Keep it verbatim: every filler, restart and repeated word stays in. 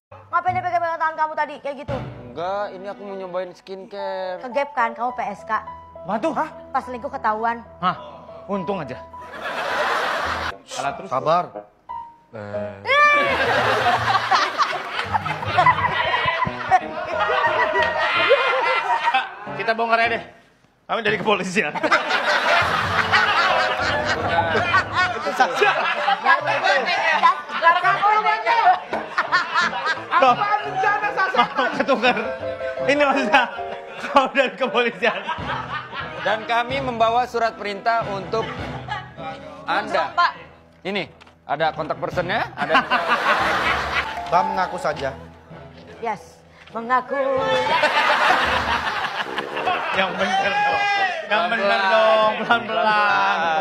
Ngapain dia pegang tangan kamu tadi kayak gitu? Enggak, ini aku mau nyobain skincare. Kegap kan kamu P S K? Waduh, hah? Pas selingkuh ketahuan. Hah? Untung aja. Kalah terus. Sabar. Kita bongkar aja deh. Kami dari kepolisian. Tuh, mau ketukar. Ini maksudnya kau dari kepolisian. Dan kami membawa surat perintah untuk Anda. Pak. Ini, ada kontak personnya, ada... Mbak mengaku saja. Yes, mengaku. Yang bener dong. Yang bener dong, pelan-pelan.